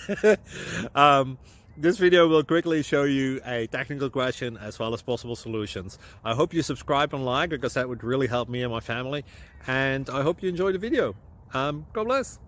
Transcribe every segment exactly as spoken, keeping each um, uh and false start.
um, this video will quickly show you a technical question as well as possible solutions. I hope you subscribe and like, because that would really help me and my family. And I hope you enjoy the video. Um, God bless.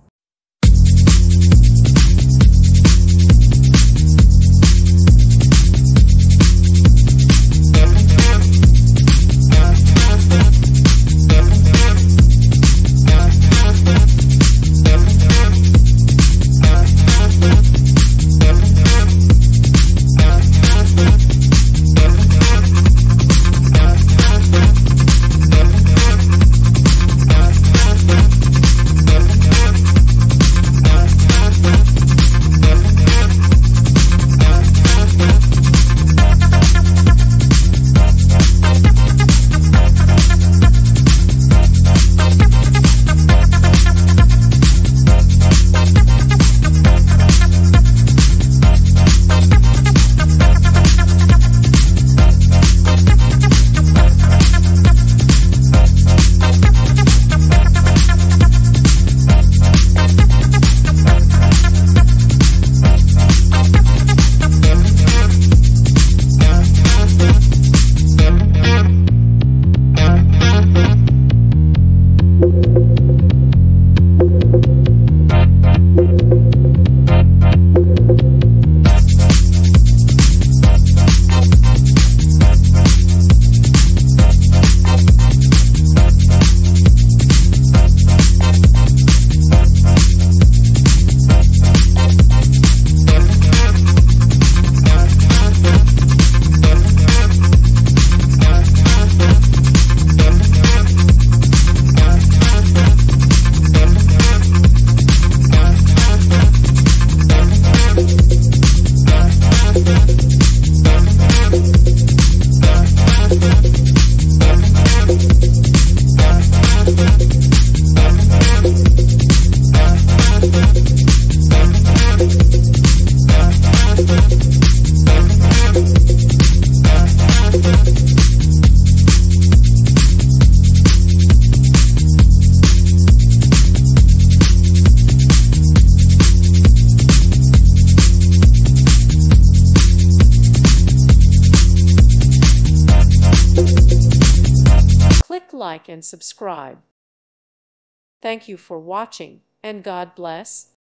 Click like and subscribe. Thank you for watching, and God bless.